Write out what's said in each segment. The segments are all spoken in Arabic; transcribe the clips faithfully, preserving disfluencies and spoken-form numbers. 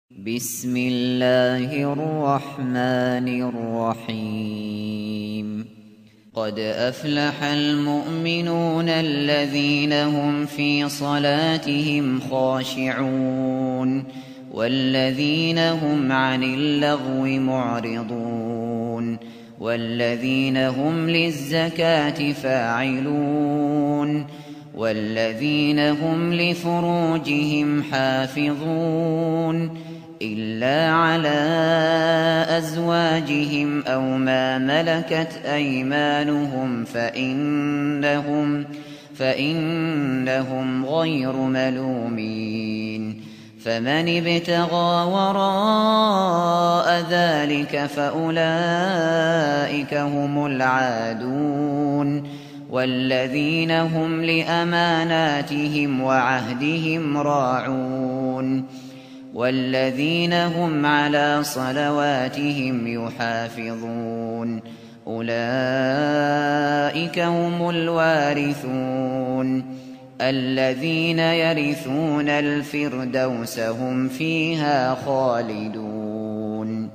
بسم الله الرحمن الرحيم قد أفلح المؤمنون الذين هم في صلاتهم خاشعون والذين هم عن اللغو معرضون والذين هم للزكاة فاعلون والذين هم لفروجهم حافظون إلا على أزواجهم أو ما ملكت أيمانهم فإنهم, فإنهم غير ملومين فمن ابتغى وراء ذلك فأولئك هم العادون والذين هم لأماناتهم وعهدهم راعون والذين هم على صلواتهم يحافظون أولئك هم الوارثون الذين يرثون الفردوس هم فيها خالدون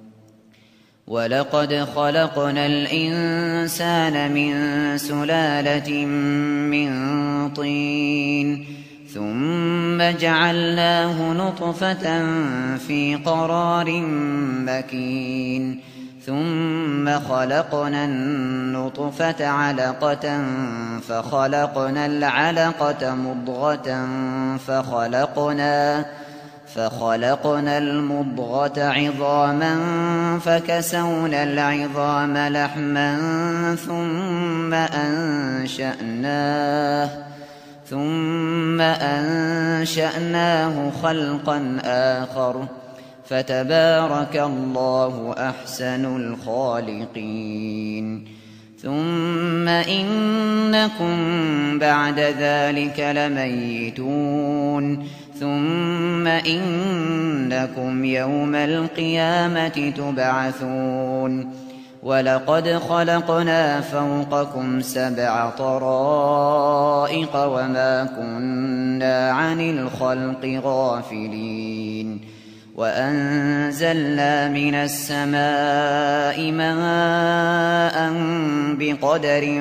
ولقد خلقنا الإنسان من سلالة من طين ثم جعلناه نطفة في قرار مكين ثم خلقنا النطفة علقة فخلقنا العلقة مضغة فخلقنا فخلقنا المضغة عظاما فكسونا العظام لحما ثم أنشأناه ثم أنشأناه خلقا آخر فتبارك الله أحسن الخالقين ثم إنكم بعد ذلك لميتون ثم إنكم يوم القيامة تبعثون ولقد خلقنا فوقكم سبع طرائق وما كنا عن الخلق غافلين وأنزلنا من السماء ماء بقدر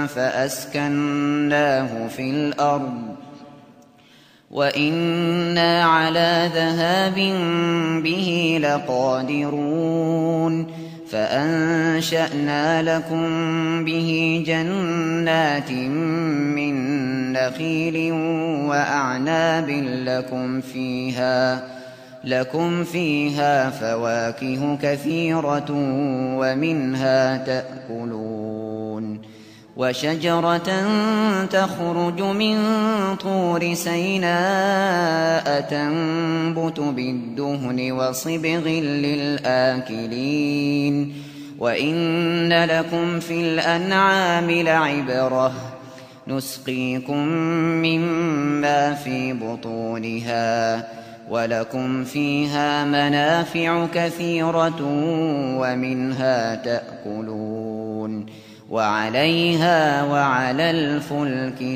فأسكناه في الأرض وإنا على ذهاب به لقادرون فأنشأنا لكم به جنات من نخيل وأعناب لكم فيها لكم فيها فواكه كثيرة ومنها تأكلون وشجرة تخرج من طور سيناء تنبت بالدهن وصبغ للآكلين وإن لكم في الأنعام لعبرة نسقيكم مما في بطونها ولكم فيها منافع كثيرة ومنها تأكلون وعليها وعلى الفلك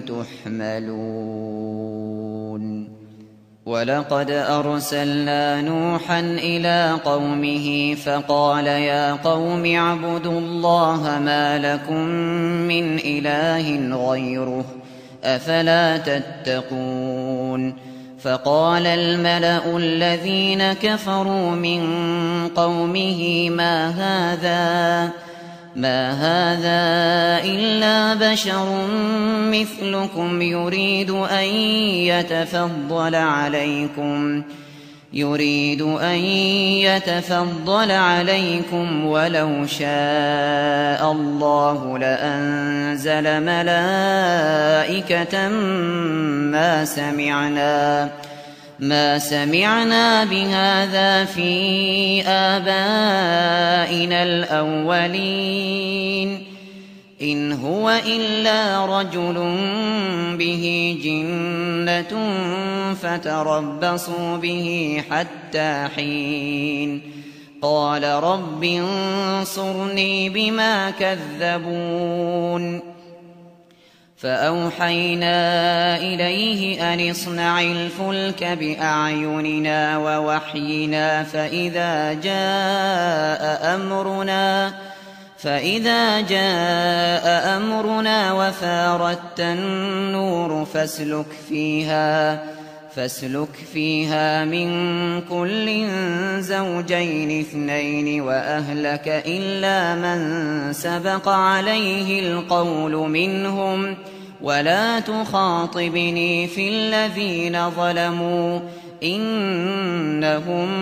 تحملون ولقد أرسلنا نوحا إلى قومه فقال يا قوم اعبدوا الله ما لكم من إله غيره أفلا تتقون فقال الملأ الذين كفروا من قومه ما هذا ما هذا إلا بشر مثلكم يريد أن يتفضل عليكم يريد أن يتفضل عليكم ولو شاء الله لأنزل ملائكة ما سمعنا ما سمعنا بهذا في آبائنا الأولين إن هو إلا رجل به جنة فتربصوا به حتى حين قال رب انصرني بما كذبون فأوحينا إليه أن اصنع الفلك بأعيننا ووحينا فإذا جاء أمرنا فإذا جاء أمرنا وفارت النور فاسلك فيها فاسلك فيها من كل زوجين اثنين وأهلك إلا من سبق عليه القول منهم ولا تخاطبني في الذين ظلموا إنهم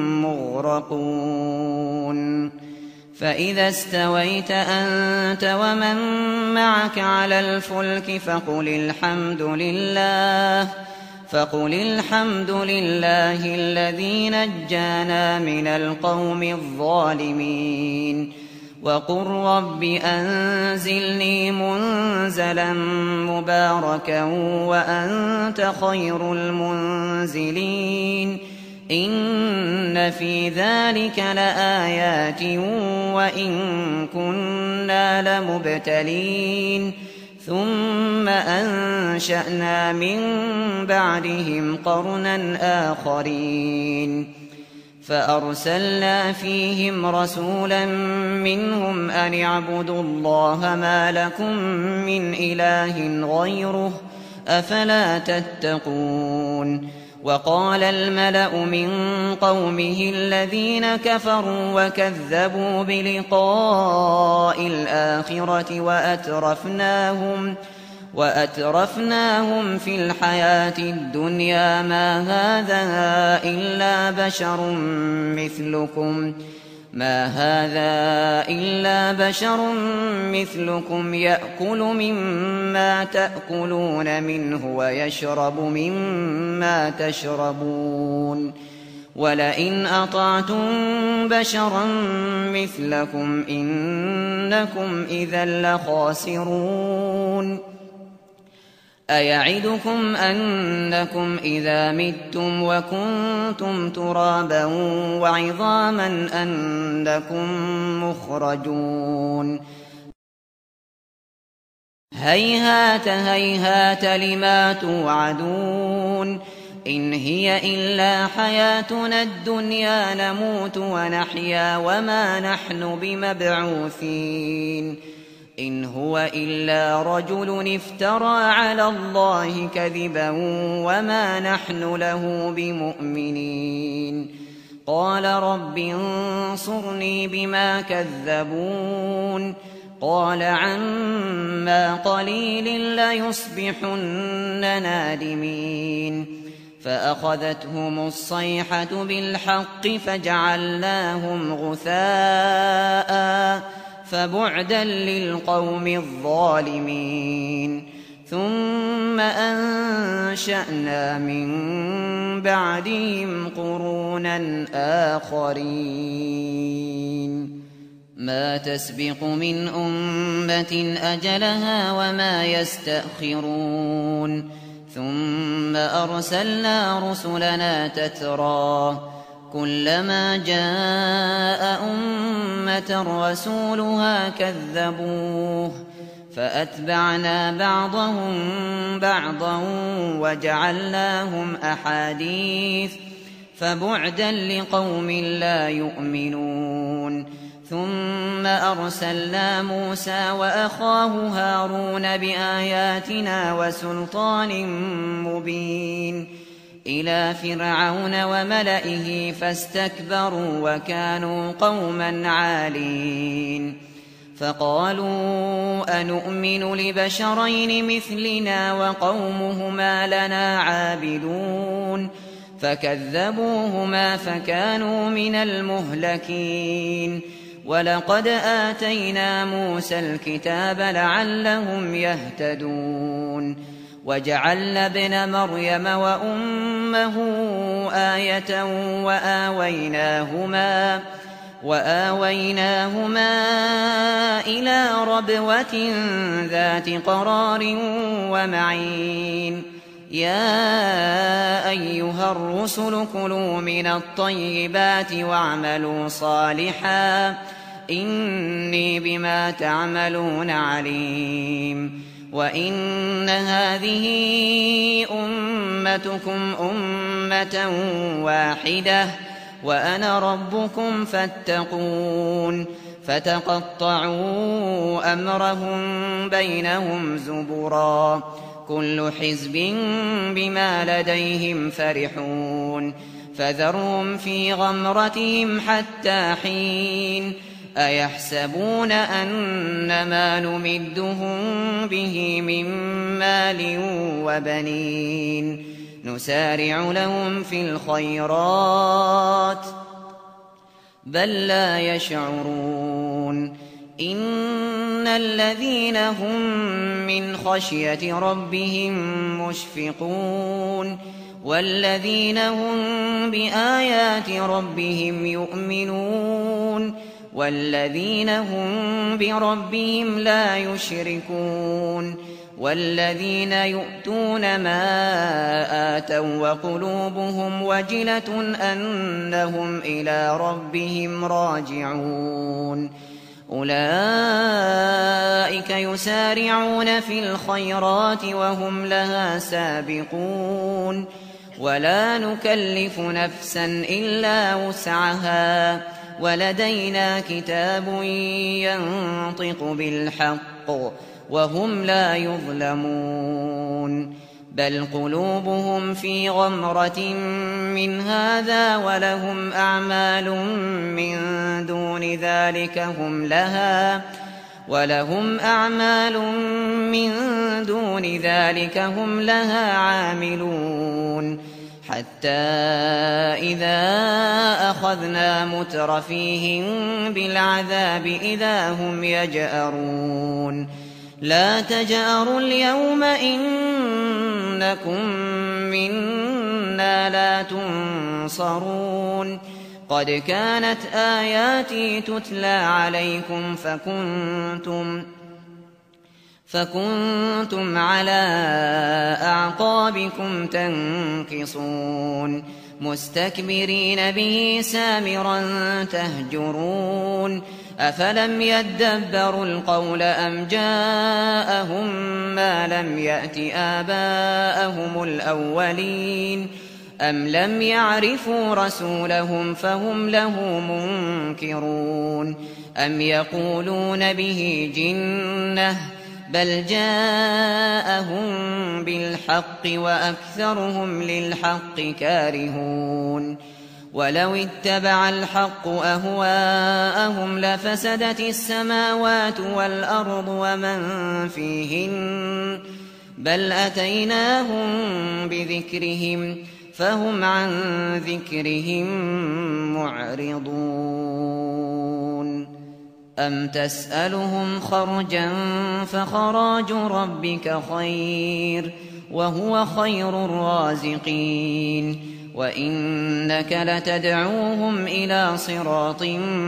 مغرقون فإذا استويت أنت ومن معك على الفلك فقل الحمد لله فقل الحمد لله الذي نجانا من القوم الظالمين وقل رب أنزلني منزلا مباركا وأنت خير المنزلين إن في ذلك لآيات وإن كنا لمبتلين ثم أنشأنا من بعدهم قرنا آخرين فأرسلنا فيهم رسولا منهم أن اعبدوا الله ما لكم من إله غيره أفلا تتقون وقال الملأ من قومه الذين كفروا وكذبوا بلقاء الآخرة وأترفناهم وأترفناهم في الحياة الدنيا ما هذا إلا بشر مثلكم ما هذا إلا بشر مثلكم يأكل مما تأكلون منه ويشرب مما تشربون ولئن أطعتم بشرا مثلكم إنكم إذا لخاسرون أيعدكم أنكم إذا متم وكنتم ترابا وعظاما أنكم مخرجون هيهات هيهات لما توعدون إن هي إلا حياتنا الدنيا نموت ونحيا وما نحن بمبعوثين إن هو إلا رجل افترى على الله كذبا وما نحن له بمؤمنين قال رب انصرني بما كذبون قال عما قليل ليصبحن نادمين فأخذتهم الصيحة بالحق فجعلناهم غثاء فبعدا للقوم الظالمين ثم أنشأنا من بعدهم قرونا آخرين ما تسبق من أمة أجلها وما يستأخرون ثم أرسلنا رسلنا تترى كلما جاء أمة رسولها كذبوه فأتبعنا بعضهم بعضا وجعلناهم أحاديث فبعدا لقوم لا يؤمنون ثم أرسلنا موسى وأخاه هارون بآياتنا وسلطان مبين إلى فرعون وملئه فاستكبروا وكانوا قوما عالين فقالوا أنؤمن لبشرين مثلنا وقومهما لنا عابدون فكذبوهما فكانوا من المهلكين ولقد آتينا موسى الكتاب لعلهم يهتدون وجعلنا ابن مريم وأمه آية وآويناهما وآويناهما إلى ربوة ذات قرار ومعين يا أيها الرسل كلوا من الطيبات واعملوا صالحا إني بما تعملون عليم وإن هذه أمتكم أمة واحدة وأنا ربكم فاتقون فتقطعوا أمرهم بينهم زبرا كل حزب بما لديهم فرحون فذرهم في غمرتهم حتى حين أيحسبون أنما نمدهم به من مال وبنين نسارع لهم في الخيرات بل لا يشعرون إن الذين هم من خشية ربهم مشفقون والذين هم بآيات ربهم يؤمنون والذين هم بربهم لا يشركون والذين يؤتون ما آتوا وقلوبهم وجلة أنهم إلى ربهم راجعون أولئك يسارعون في الخيرات وهم لها سابقون ولا نكلف نفسا إلا وسعها ولدينا كتاب ينطق بالحق وهم لا يظلمون بل قلوبهم في غمرة من هذا ولهم أعمال من دون ذلك هم لها ولهم أعمال من دون ذلك هم لها عاملون حتى إذا أخذنا مترفيهم بالعذاب إذا هم يجأرون لا تجأروا اليوم إنكم منا لا تنصرون قد كانت آياتي تتلى عليكم فكنتم فكنتم على أعقابكم تنكصون مستكبرين به سامرا تهجرون أفلم يدبروا القول أم جاءهم ما لم يأت آباءهم الأولين أم لم يعرفوا رسولهم فهم له منكرون أم يقولون به جنة بل جاءهم بالحق وأكثرهم للحق كارهون ولو اتبع الحق أهواءهم لفسدت السماوات والأرض ومن فيهن بل أتيناهم بذكرهم فهم عن ذكرهم معرضون أم تسألهم خرجا فخراج ربك خير وهو خير الرازقين وإنك لتدعوهم إلى صراط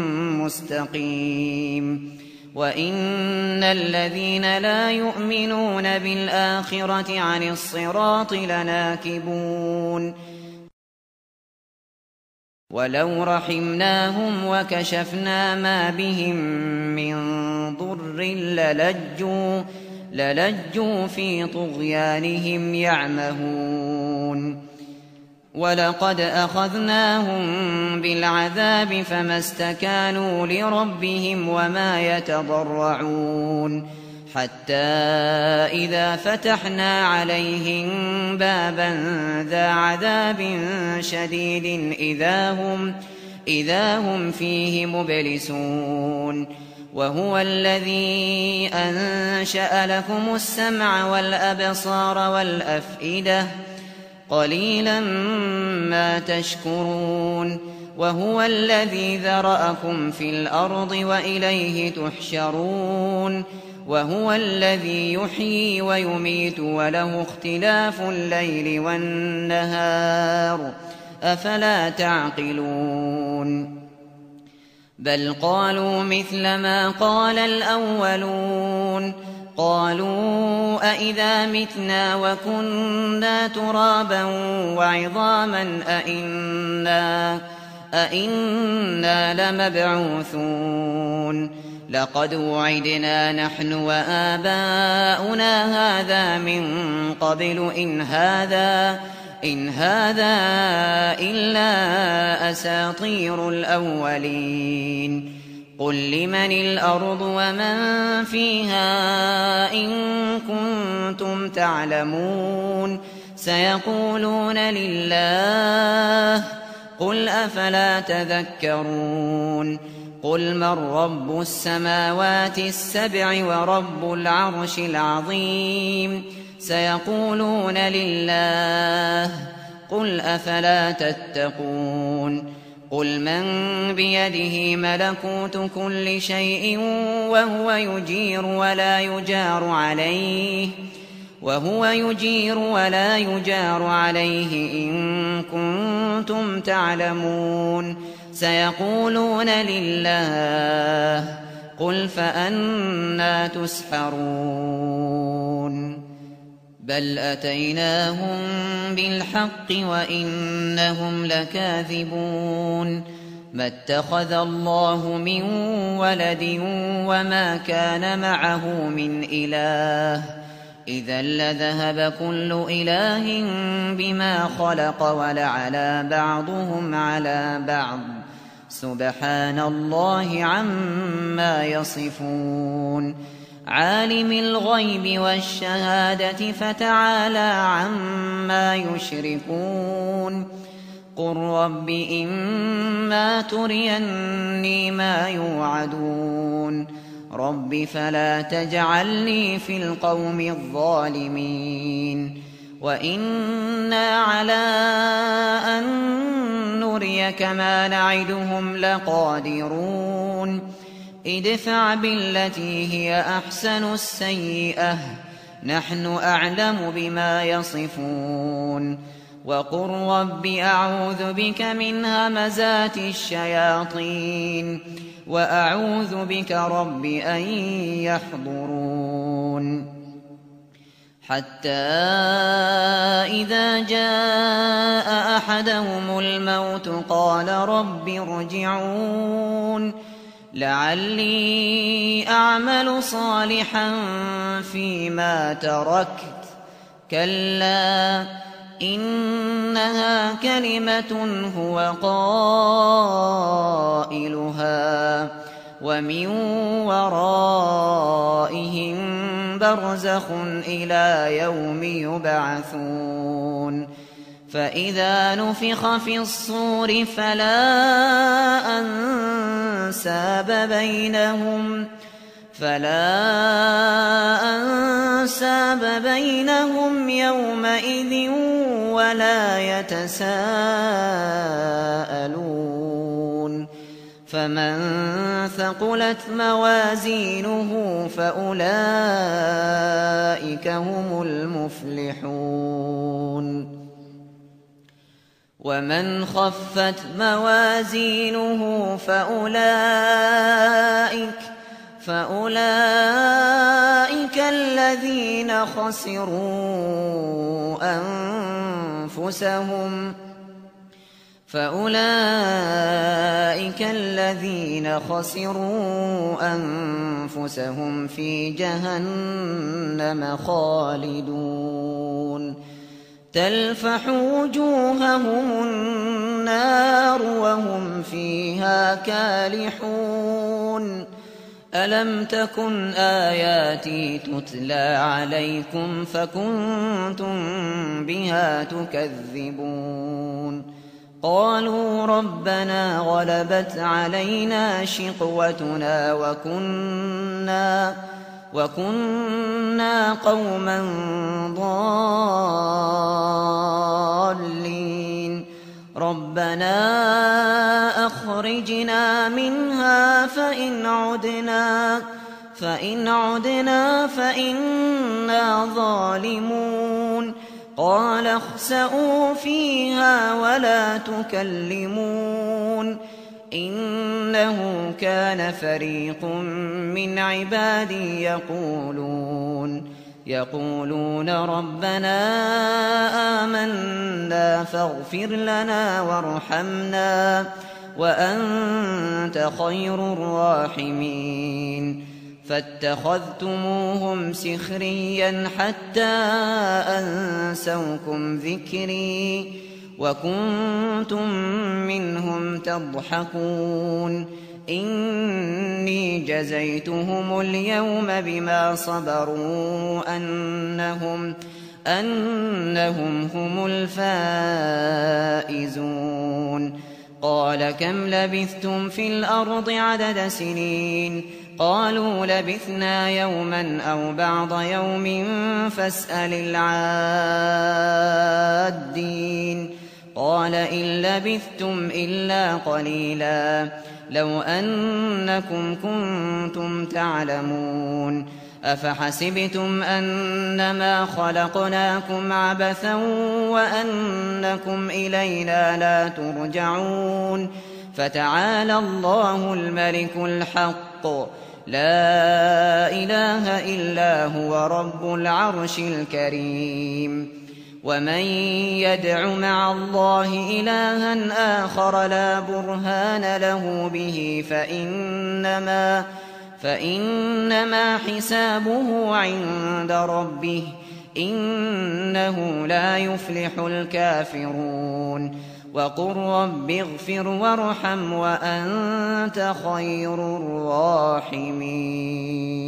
مستقيم وإن الذين لا يؤمنون بالآخرة عن الصراط لناكبون ولو رحمناهم وكشفنا ما بهم من ضر للجوا, للجوا في طغيانهم يعمهون ولقد أخذناهم بالعذاب فما استكانوا لربهم وما يتضرعون حتى إذا فتحنا عليهم بابا ذا عذاب شديد إذا هم, إذا هم فيه مبلسون وهو الذي أنشأ لكم السمع والأبصار والأفئدة قليلا ما تشكرون وهو الذي ذرأكم في الأرض وإليه تحشرون وهو الذي يحيي ويميت وله اختلاف الليل والنهار أفلا تعقلون بل قالوا مثل ما قال الأولون قالوا أئذا متنا وكنا ترابا وعظاما أئنا, أئنا لمبعوثون لقد وعدنا نحن وآباؤنا هذا من قبل إن هذا إن هذا إلا أساطير الأولين قل لمن الأرض ومن فيها إن كنتم تعلمون سيقولون لله قل أفلا تذكرون قل من رب السماوات السبع ورب العرش العظيم سيقولون لله قل أفلا تتقون قل من بيده ملكوت كل شيء وهو يجير ولا يجار عليه وهو يجير ولا يجار عليه إن كنتم تعلمون سيقولون لله قل فأنى تسحرون بل أتيناهم بالحق وإنهم لكاذبون ما اتخذ الله من ولد وما كان معه من إله إذا لذهب كل إله بما خلق ولعلى بعضهم على بعض سبحان الله عما يصفون عالم الغيب والشهادة فتعالى عما يشركون قل رب إما تريني ما يوعدون رب فلا تجعلني في القوم الظالمين وإنا على أن نريك ما نعدهم لقادرون ادفع بالتي هي أحسن السيئة نحن أعلم بما يصفون وقل رب أعوذ بك من همزات الشياطين وأعوذ بك رب أن يحضرون حتى إذا جاء أحدهم الموت قال رب ارجعون لعلي أعمل صالحا فيما تركت كلا إنها كلمة هو قائلها ومن ورائهم برزخ إلى يوم يبعثون فإذا نفخ في الصور فلا أنساب بينهم فلا أنساب بينهم يومئذ ولا يتساءلون فمن ثقلت موازينه فأولئك هم المفلحون ومن خفت موازينه فأولئك فأولئك الذين خسروا أنفسهم فأولئك الذين خسروا أنفسهم في جهنم خالدون تلفح وجوههم النار وهم فيها كالحون ألم تكن آياتي تتلى عليكم فكنتم بها تكذبون قالوا ربنا غلبت علينا شقوتنا وكنا وكنا قوما ضالين ربنا أخرجنا منها فإن عدنا فإن عدنا فإنا ظالمون قال اخسئوا فيها ولا تكلمون إنه كان فريق من عبادي يقولون يقولون ربنا آمنا فاغفر لنا وارحمنا وأنت خير الراحمين فاتخذتموهم سخريا حتى أنسوكم ذكري وكنتم منهم تضحكون إني جزيتهم اليوم بما صبروا أنهم, أنهم هم الفائزون قال كم لبثتم في الأرض عدد سنين قالوا لبثنا يوما أو بعض يوم فاسأل العادين قال إن لبثتم إلا قليلا لو أنكم كنتم تعلمون أفحسبتم أنما خلقناكم عبثا وأنكم إلينا لا ترجعون فتعالى الله الملك الحق لا إله إلا هو رب العرش الكريم ومن يدع مع الله إلها آخر لا برهان له به فإنما, فإنما حسابه عند ربه إنه لا يفلح الكافرون وقل رب اغفر وارحم وأنت خير الراحمين